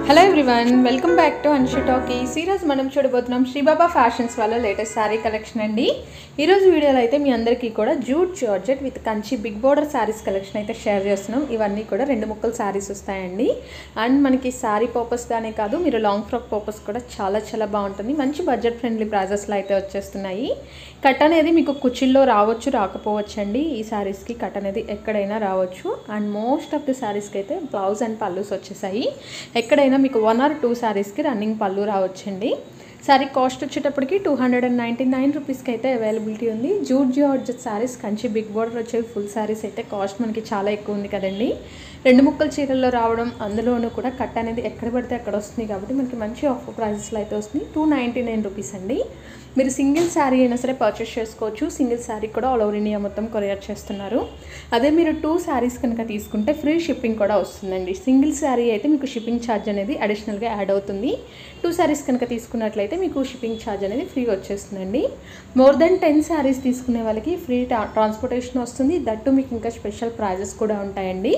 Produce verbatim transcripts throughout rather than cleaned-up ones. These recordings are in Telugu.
Hello everyone, welcome back to Anshu Talkies. ఈరోజు మనం చూడబోతున్నాం శ్రీబాబా ఫ్యాషన్స్ వాళ్ళ లేటెస్ట్ శారీ కలెక్షన్ అండి. ఈరోజు వీడియోలో అయితే మీ అందరికీ కూడా jute georgette with Kanchi big border saris collection అయితే షేర్ చేస్తున్నాం. ఇవన్నీ కూడా రెండు ముక్కల శారీస్ వస్తాయండి. అండ్ మనకి శారీ పర్పస్గానే కాదు, మీరు లాంగ్ ఫ్రాక్ పర్పస్ కూడా చాలా చాలా బాగుంటుంది. మంచి బడ్జెట్ ఫ్రెండ్లీ ప్రైజెస్లో అయితే వచ్చేస్తున్నాయి. కట్ అనేది మీకు కుచ్చిల్లో రావచ్చు, రాకపోవచ్చు అండి. ఈ శారీస్కి కట్ అనేది ఎక్కడైనా రావచ్చు. అండ్ మోస్ట్ ఆఫ్ ది శారీస్కి అయితే బ్లౌజ్ అండ్ పల్లూస్ వచ్చేసాయి. ఎక్కడైనా మీకు వన్ ఆర్ టూ శారీస్కి రన్నింగ్ పళ్ళు రావచ్చండి. శారీ కాస్ట్ వచ్చేటప్పటికి two hundred and ninety nine రూపీస్కి అయితే అవైలబిలిటీ ఉంది. Jute georgette saris Kanchi big border వచ్చే ఫుల్ శారీస్ అయితే కాస్ట్ మనకి చాలా ఎక్కువ ఉంది కదండి. రెండు ముక్కల చీరల్లో రావడం, అందులోనూ కూడా కట్ అనేది ఎక్కడ పడితే అక్కడ వస్తుంది కాబట్టి మనకి మంచి ఆఫర్ ప్రైజెస్లో అయితే వస్తుంది. టూ నైంటీ నైన్ రూపీస్ అండి. మీరు సింగిల్ శారీ అయినా సరే పర్చేస్ చేసుకోవచ్చు. సింగిల్ శారీ కూడా ఆల్ ఓవర్ ఇండియా మొత్తం కొరియర్ చేస్తున్నారు. అదే మీరు టూ శారీస్ కనుక తీసుకుంటే ఫ్రీ షిప్పింగ్ కూడా వస్తుందండి. సింగిల్ శారీ అయితే మీకు షిప్పింగ్ ఛార్జ్ అనేది అడిషనల్గా యాడ్ అవుతుంది. టూ శారీస్ కనుక తీసుకున్నట్లయితే మీకు షిప్పింగ్ ఛార్జ్ అనేది ఫ్రీ వచ్చేస్తుందండి. మోర్ దెన్ టెన్ శారీస్ తీసుకునే వాళ్ళకి ఫ్రీ ట్రాన్స్పోర్టేషన్ వస్తుంది. దట్టు మీకు ఇంకా స్పెషల్ ప్రైజెస్ కూడా ఉంటాయండి.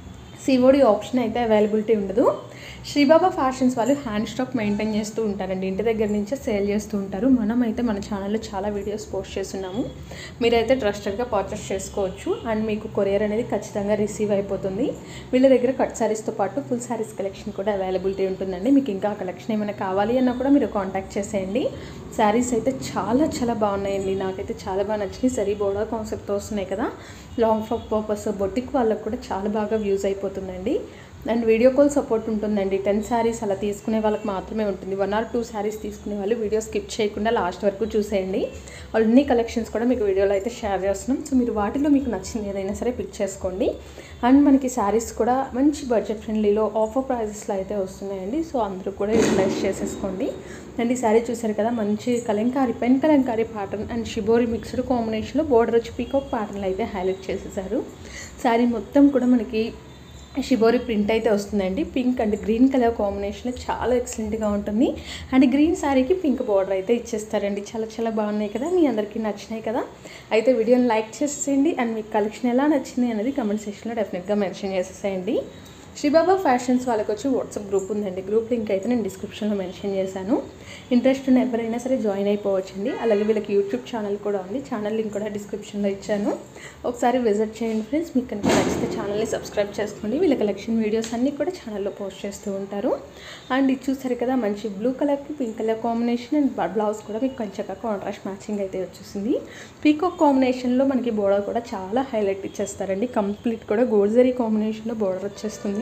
సిఓడి ఆప్షన్ అయితే అవైలబిలిటీ ఉండదు. శ్రీబాబా ఫ్యాషన్స్ వాళ్ళు హ్యాండ్ స్టాక్ మెయింటైన్ చేస్తూ ఉంటారండి. ఇంటి దగ్గర నుంచే సేల్ చేస్తూ ఉంటారు. మనమైతే మన ఛానల్లో చాలా వీడియోస్ పోస్ట్ చేస్తున్నాము. మీరైతే ట్రస్టెడ్గా పర్చేస్ చేసుకోవచ్చు. అండ్ మీకు కొరియర్ అనేది ఖచ్చితంగా రిసీవ్ అయిపోతుంది. వీళ్ళ దగ్గర కట్ శారీస్తో పాటు ఫుల్ శారీస్ కలెక్షన్ కూడా అవైలబిలిటీ ఉంటుందండి. మీకు ఇంకా కలెక్షన్ ఏమైనా కావాలి అన్నా కూడా మీరు కాంటాక్ట్ చేసేయండి. శారీస్ అయితే చాలా చాలా బాగున్నాయండి. నాకైతే చాలా బాగా నచ్చినాయి. సరీ బోర్డర్ కాన్సెప్ట్తో వస్తున్నాయి కదా. లాంగ్ ఫ్రాక్ పర్పస్ బొటిక్ వాళ్ళకు కూడా చాలా బాగా యూజ్ అయిపోతుందండి. అండ్ వీడియో కాల్ సపోర్ట్ ఉంటుందండి. టెన్ శారీస్ అలా తీసుకునే వాళ్ళకి మాత్రమే ఉంటుంది. వన్ ఆర్ టూ శారీస్ తీసుకునే వాళ్ళు వీడియో స్కిప్ చేయకుండా లాస్ట్ వరకు చూసేయండి. అన్ని కలెక్షన్స్ కూడా మీకు వీడియోలో అయితే షేర్ చేస్తున్నాం. సో మీరు వాటిలో మీకు నచ్చింది ఏదైనా సరే పిక్ చేసుకోండి. అండ్ మనకి శారీస్ కూడా మంచి బడ్జెట్ ఫ్రెండ్లీలో ఆఫర్ ప్రైజెస్లో అయితే వస్తున్నాయండి. సో అందరూ కూడా యూటిలైజ్ చేసేసుకోండి. అండ్ ఈ శారీ చూసారు కదా, మంచి kalamkari pen kalamkari pattern and shibori mixed కాంబినేషన్లో బోర్డర్ వచ్చి పీకాక్ ప్యాటర్న్లో అయితే హైలైట్ చేసేసారు. శారీ మొత్తం కూడా మనకి షిబోరి ప్రింట్ అయితే వస్తుందండి. Pink and green colour combination చాలా ఎక్సలెంట్గా ఉంటుంది. అండ్ గ్రీన్ శారీకి పింక్ బార్డర్ అయితే ఇచ్చేస్తారండి. చాలా చాలా బాగున్నాయి కదా, మీ అందరికీ నచ్చినాయి కదా. అయితే వీడియోని లైక్ చేసేయండి. అండ్ మీకు కలెక్షన్ ఎలా నచ్చింది అనేది కమెంట్ సెక్షన్లో డెఫినెట్గా మెన్షన్ చేసేసేయండి. శ్రీబాబా ఫ్యాషన్స్ వాళ్ళకి వచ్చి వాట్సాప్ గ్రూప్ ఉందండి. గ్రూప్ లింక్ అయితే నేను డిస్క్రిప్షన్లో మెన్షన్ చేశాను. ఇంట్రెస్ట్ ఉన్న ఎవరైనా సరే జాయిన్ అయిపోవచ్చండి. అలాగే వీళ్ళకి యూట్యూబ్ ఛానల్ కూడా ఉంది. ఛానల్ లింక్ కూడా డిస్క్రిప్షన్లో ఇచ్చాను. ఒకసారి విజిట్ చేయండి ఫ్రెండ్స్. మీకు కనుక నచ్చితే ఛానల్ని సబ్స్క్రైబ్ చేసుకోండి. వీళ్ళ కలెక్షన్ వీడియోస్ అన్నీ కూడా ఛానల్లో పోస్ట్ చేస్తూ ఉంటారు. అండ్ ఇది చూసారు కదా, మంచి బ్లూ కలర్కి pink colour combination and blouse కూడా మీకు కొంచెం కాంట్రాస్ట్ మ్యాచింగ్ అయితే వచ్చేసింది. పీకాక్ కాంబినేషన్లో మనకి బోర్డర్ కూడా చాలా హైలైట్ ఇచ్చేస్తారండి. కంప్లీట్ కూడా గోల్డ్ కాంబినేషన్లో బోర్డర్ వచ్చేస్తుంది.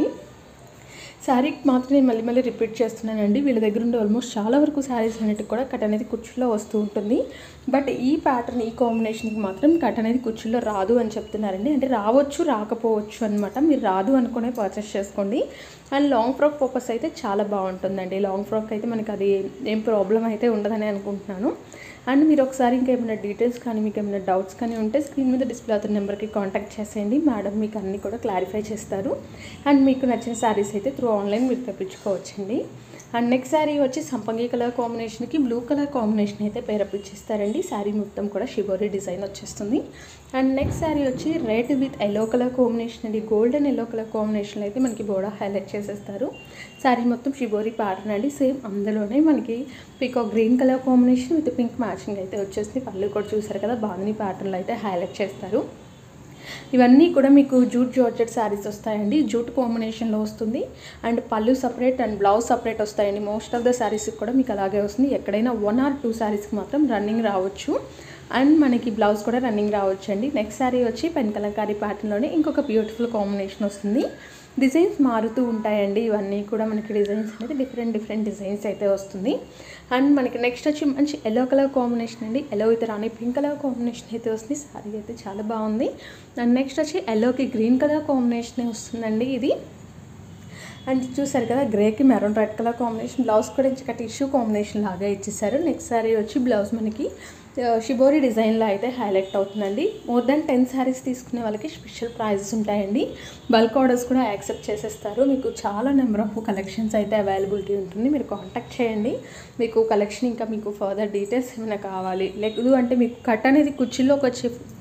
శారీకి మాత్రం నేను మళ్ళీ మళ్ళీ రిపీట్ చేస్తున్నానండి. వీళ్ళ దగ్గర ఉండే ఆల్మోస్ట్ చాలా వరకు శారీస్ అనేటివి కూడా కట్ అనేది కుచ్చుల్లో వస్తూ ఉంటుంది. బట్ ఈ ప్యాటర్న్ ఈ కాంబినేషన్కి మాత్రం కట్ అనేది కుచ్చుల్లో రాదు అని చెప్తున్నారండి. అంటే రావచ్చు, రాకపోవచ్చు అనమాట. మీరు రాదు అనుకునే పర్చేస్ చేసుకోండి. అండ్ లాంగ్ ఫ్రాక్ పర్పస్ అయితే చాలా బాగుంటుందండి. లాంగ్ ఫ్రాక్ అయితే మనకి అది ఏం ప్రాబ్లం అయితే ఉండదని అనుకుంటున్నాను. అండ్ మీరు ఒకసారి ఇంకేమైనా డీటెయిల్స్ కానీ మీకు ఏమైనా డౌట్స్ కానీ ఉంటే స్క్రీన్ మీద డిస్ప్లే అవుతున్న నెంబర్కి కాంటాక్ట్ చేసేయండి. మేడం మీకు అన్నీ కూడా క్లారిఫై చేస్తారు. అండ్ మీకు నచ్చిన శారీస్ అయితే త్రూ ఆన్లైన్ మీరు తెప్పించుకోవచ్చండి. అండ్ నెక్స్ట్ శారీ వచ్చి సంపంగి కలర్ కాంబినేషన్కి బ్లూ కలర్ కాంబినేషన్ అయితే పేరప్ ఇచ్చేస్తారండి. శారీ మొత్తం కూడా షిబోరి డిజైన్ వచ్చేస్తుంది. అండ్ నెక్స్ట్ శారీ వచ్చి red with yellow colour combination అండి. గోల్డ్ అండ్ ఎల్లో కలర్ కాంబినేషన్లో అయితే మనకి బోర్డర్ హైలైట్ చేసేస్తారు. శారీ మొత్తం షిబోరి ప్యాటర్న్ అండి. సేమ్ అందులోనే మనకి peacock green colour combination with pink matching అయితే వచ్చేస్తుంది. పళ్ళు కూడా చూసారు కదా, బాగుంది ప్యాటర్న్లో అయితే హైలైట్ చేస్తారు. ఇవన్నీ కూడా మీకు జూట్ జార్జెట్ శారీస్ వస్తాయండి. జూట్ కాంబినేషన్లో వస్తుంది. And pallu separate and blouse separate వస్తాయండి. మోస్ట్ ఆఫ్ ద శారీస్కి కూడా మీకు అలాగే వస్తుంది. ఎక్కడైనా వన్ ఆర్ టూ శారీస్కి మాత్రం రన్నింగ్ రావచ్చు. అండ్ మనకి బ్లౌజ్ కూడా రన్నింగ్ రావచ్చు అండి. నెక్స్ట్ శారీ వచ్చి పెన్ కలంకారీ ప్యాటర్న్లోనే ఇంకొక బ్యూటిఫుల్ కాంబినేషన్ వస్తుంది. డిజైన్స్ మారుతూ ఉంటాయండి. ఇవన్నీ కూడా మనకి డిజైన్స్ అనేది డిఫరెంట్ డిఫరెంట్ డిజైన్స్ అయితే వస్తుంది. అండ్ మనకి నెక్స్ట్ వచ్చి మంచి ఎల్లో కలర్ కాంబినేషన్ అండి. ఎల్లో అయితే రాని పింక్ కలర్ కాంబినేషన్ అయితే వస్తుంది. శారీ అయితే చాలా బాగుంది. అండ్ నెక్స్ట్ వచ్చి ఎల్లోకి గ్రీన్ కలర్ కాంబినేషన్ వస్తుందండి ఇది. అండ్ చూసారు కదా, గ్రేకి maroon red colour combination. Blouse కూడా ఇంకా టిష్యూ కాంబినేషన్ లాగా ఇచ్చేసారు. నెక్స్ట్ శారీ వచ్చి బ్లౌజ్ మనకి షిబోరి డిజైన్లో అయితే హైలైట్ అవుతుందండి. మోర్ దాన్ టెన్ శారీస్ తీసుకునే వాళ్ళకి స్పెషల్ ప్రైజెస్ ఉంటాయండి. బల్క్ ఆర్డర్స్ కూడా యాక్సెప్ట్ చేసేస్తారు. మీకు చాలా నెంబర్ ఆఫ్ కలెక్షన్స్ అయితే అవైలబిలిటీ ఉంటుంది. మీరు కాంటాక్ట్ చేయండి. మీకు కలెక్షన్ ఇంకా మీకు ఫర్దర్ డీటెయిల్స్ ఏమైనా కావాలి లేదు అంటే మీకు కట్ అనేది కుర్చీలోకి వచ్చే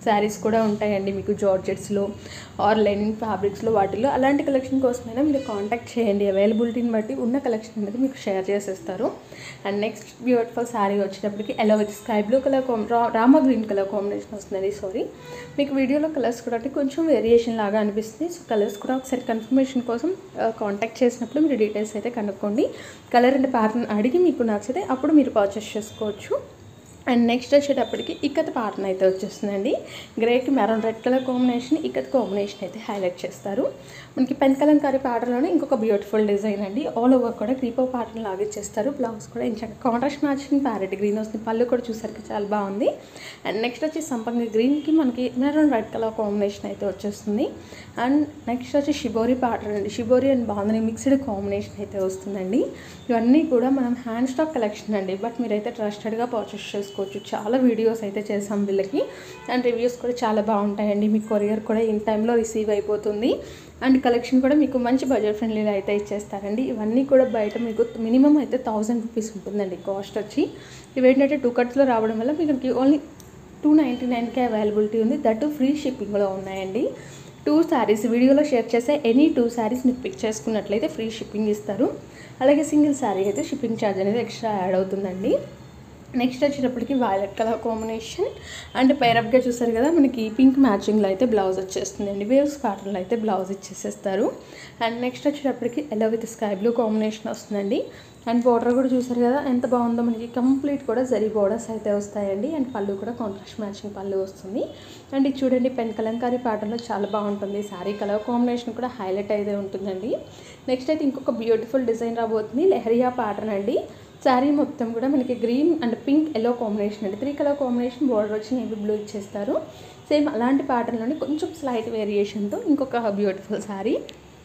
శారీస్ కూడా ఉంటాయండి మీకు జార్జెట్స్లో ఆర్ లెనిన్ ఫ్యాబ్రిక్స్లో వాటిల్లో. అలాంటి కలెక్షన్ కోసమైనా మీరు కాంటాక్ట్ చేయండి, అవైలబిలిటీని బట్టి ఉన్న కలెక్షన్ అనేది మీకు షేర్ చేసేస్తారు. అండ్ నెక్స్ట్ బ్యూటిఫుల్ శారీ వచ్చేటప్పటికి yellow with sky blue colour రామా గ్రీన్ కలర్ కాంబినేషన్ వస్తుంది. సారీ, మీకు వీడియోలో కలర్స్ కూడా కొంచెం వేరియేషన్ లాగా అనిపిస్తుంది. సో కలర్స్ కూడా ఒకసారి కన్ఫర్మేషన్ కోసం కాంటాక్ట్ చేసినప్పుడు మీరు డీటెయిల్స్ అయితే కనుక్కోండి. కలర్ అండ్ ప్యాటర్న్ అడిగి మీకు నచ్చితే అప్పుడు మీరు పర్చేస్ చేసుకోవచ్చు. అండ్ నెక్స్ట్ వచ్చేటప్పటికి ఇక్కత్ ప్యాటర్న్ అయితే వచ్చేస్తుందండి. గ్రేకి maroon red colour combination, ikat combination అయితే హైలైట్ చేస్తారు. మనకి పెన్ కలంకారీ ప్యాటర్న్లోనే ఇంకొక బ్యూటిఫుల్ డిజైన్ అండి. ఆల్ ఓవర్ కూడా క్రీపర్ ప్యాటర్న్ లాగా ఇచ్చేస్తారు. బ్లౌజ్ కూడా ఇంచక్క కాంట్రాస్ట్ మ్యాచింగ్ ప్యారెట్ గ్రీన్ వస్తుంది. పళ్ళు కూడా చూసరికి చాలా బాగుంది. అండ్ నెక్స్ట్ వచ్చి సంపంగి గ్రీన్కి మనకి మెరూన్ రెడ్ కలర్ కాంబినేషన్ అయితే వచ్చేస్తుంది. అండ్ నెక్స్ట్ వచ్చి షిబోరి ప్యాటర్న్ అండి. Shibori and bandhani mixed combination అయితే వస్తుందండి. ఇవన్నీ కూడా మనం హ్యాండ్ స్టాక్ కలెక్షన్ అండి, బట్ మీరైతే ట్రస్టెడ్గా పర్చేస్ చేసుకోవచ్చు. చాలా వీడియోస్ అయితే చేసాం వీళ్ళకి, అండ్ రివ్యూస్ కూడా చాలా బాగుంటాయండి. మీ కొరియర్ కూడా ఇన్ టైంలో రిసీవ్ అయిపోతుంది. అండ్ కలెక్షన్ కూడా మీకు మంచి బడ్జెట్ ఫ్రెండ్లీలో అయితే ఇచ్చేస్తారండి. ఇవన్నీ కూడా బయట మీకు మినిమం అయితే థౌజండ్ రూపీస్ ఉంటుందండి కాస్ట్ వచ్చి. ఇవి ఏంటంటే టూ కట్స్లో రావడం వల్ల మీకు ఓన్లీ టూ నైంటీ నైన్కే అవైలబిలిటీ ఉంది. దట్ ఫ్రీ షిప్పింగ్లో ఉన్నాయండి. టూ శారీస్ వీడియోలో షేర్ చేసే ఎనీ టూ శారీస్ మీరు పిక్ చేసుకున్నట్లయితే ఫ్రీ షిప్పింగ్ ఇస్తారు. అలాగే సింగిల్ శారీ అయితే షిప్పింగ్ ఛార్జ్ అనేది ఎక్స్ట్రా యాడ్ అవుతుందండి. నెక్స్ట్ వచ్చేటప్పటికి వైలెట్ కలర్ కాంబినేషన్ అండ్ పేరప్గా చూసారు కదా, మనకి పింక్ మ్యాచింగ్లో అయితే బ్లౌజ్ వచ్చేస్తుందండి. వేవ్స్ ప్యాటర్న్లో అయితే బ్లౌజ్ ఇచ్చేసేస్తారు. అండ్ నెక్స్ట్ వచ్చేటప్పటికి yellow with sky blue combination వస్తుందండి. అండ్ బోర్డర్ కూడా చూసారు కదా ఎంత బాగుందో, మనకి కంప్లీట్ కూడా జరీ బోర్డర్స్ అయితే వస్తాయండి. అండ్ పళ్ళు కూడా కాంట్రాస్ట్ మ్యాచింగ్ పళ్ళు వస్తుంది. అండ్ ఇది చూడండి పెన్ కలంకారీ ప్యాటర్న్లో చాలా బాగుంటుంది. శారీ కలర్ కాంబినేషన్ కూడా హైలైట్ అయితే ఉంటుందండి. నెక్స్ట్ అయితే ఇంకొక బ్యూటిఫుల్ డిజైన్ రాబోతుంది, లెహరియా ప్యాటర్న్ అండి. శారీ మొత్తం కూడా మనకి green and pink yellow combination అండి. త్రీ కలర్ కాంబినేషన్ బోర్డర్ వచ్చి నేవీ బ్లూ ఇచ్చేస్తారు. సేమ్ అలాంటి ప్యాటర్న్లోని కొంచెం స్లైట్ వేరియేషన్తో ఇంకొక బ్యూటిఫుల్ శారీ.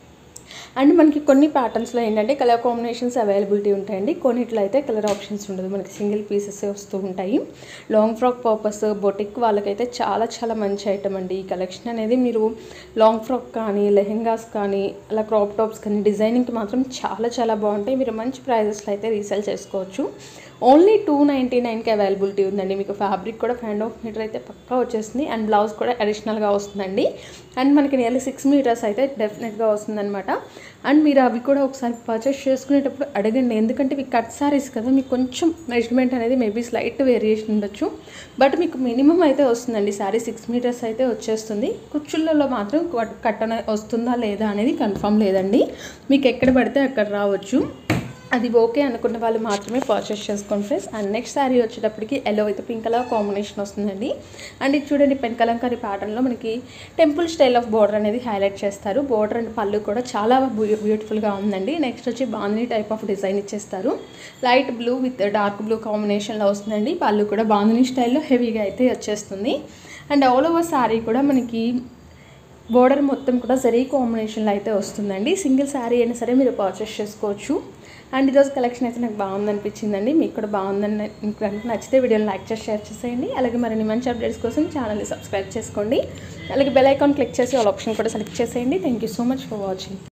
అండ్ మనకి కొన్ని ప్యాటర్న్స్లో ఏంటంటే కలర్ కాంబినేషన్స్ అవైలబిలిటీ ఉంటాయండి. కొన్నిట్లో అయితే కలర్ ఆప్షన్స్ ఉండదు, మనకి సింగిల్ పీసెస్ వస్తూ ఉంటాయి. లాంగ్ ఫ్రాక్ పర్పస్ బొటిక్ వాళ్ళకైతే చాలా చాలా మంచి ఐటమ్ అండి ఈ కలెక్షన్ అనేది. మీరు లాంగ్ ఫ్రాక్ కానీ లెహెంగాస్ కానీ అలా క్రాప్ టాప్స్ కానీ డిజైనింగ్కి మాత్రం చాలా చాలా బాగుంటాయి. మీరు మంచి ప్రైజెస్లో అయితే రీసేల్ చేసుకోవచ్చు. ఓన్లీ టూ నైంటీ నైన్కి అవైలబిలిటీ ఉందండి. మీకు ఫ్యాబ్రిక్ కూడా ఫైవ్ అండ్ హాఫ్ మీటర్ అయితే పక్కా వచ్చేస్తుంది. అండ్ బ్లౌజ్ కూడా అడిషనల్గా వస్తుందండి. అండ్ మనకి నియర్లీ సిక్స్ మీటర్స్ అయితే డెఫినెట్గా వస్తుందన్నమాట. అండ్ మీరు అవి కూడా ఒకసారి పర్చేస్ చేసుకునేటప్పుడు అడగండి, ఎందుకంటే ఇవి కట్ సారీస్ కదా, మీకు కొంచెం మెజర్మెంట్ అనేది మేబీ స్లైట్ వేరియేషన్ ఉండొచ్చు, బట్ మీకు మినిమం అయితే వస్తుందండి. శారీ సిక్స్ మీటర్స్ అయితే వచ్చేస్తుంది. కుచ్చుళ్ళలో మాత్రం కట్ వస్తుందా లేదా అనేది కన్ఫర్మ్ లేదండి. మీకు ఎక్కడ పడితే అక్కడ రావచ్చు. అది ఓకే అనుకున్న వాళ్ళు మాత్రమే పర్చేస్ చేసుకోండి ఫ్రెండ్స్. అండ్ నెక్స్ట్ శారీ వచ్చేటప్పటికి yellow with pink colour combination వస్తుందండి. అండ్ ఇది చూడండి పెన్ కలంకారీ ప్యాటర్న్లో మనకి టెంపుల్ స్టైల్ ఆఫ్ బోర్డర్ అనేది హైలైట్ చేస్తారు. బోర్డర్ అండ్ పళ్ళు కూడా చాలా బ్యూటిఫుల్గా ఉందండి. నెక్స్ట్ వచ్చి బాందిని టైప్ ఆఫ్ డిజైన్ ఇచ్చేస్తారు. Light blue with dark blue కాంబినేషన్లో వస్తుందండి. పళ్ళు కూడా బాందిని స్టైల్లో హెవీగా అయితే వచ్చేస్తుంది. అండ్ ఆల్ ఓవర్ శారీ కూడా మనకి బోర్డర్ మొత్తం కూడా జరీ కాంబినేషన్లో అయితే వస్తుందండి. సింగిల్ శారీ అయినా సరే మీరు పర్చేస్ చేసుకోవచ్చు. అండ్ ఈరోజు కలెక్షన్ అయితే నాకు బాగుంది అనిపించిందండి. మీకు కూడా బాగుందని మీకు నచ్చితే వీడియోని లైక్ చేసి షేర్ చేసేయండి. అలాగే మరిన్ని మంచి అప్డేట్స్ కోసం ఛానల్ని సబ్స్క్రైబ్ చేసుకోండి. అలాగే బెల్ ఐకాన్ క్లిక్ చేసి ఆల్ ఆప్షన్ కూడా సెలెక్ట్ చేసేయండి. Thank you so much for watching.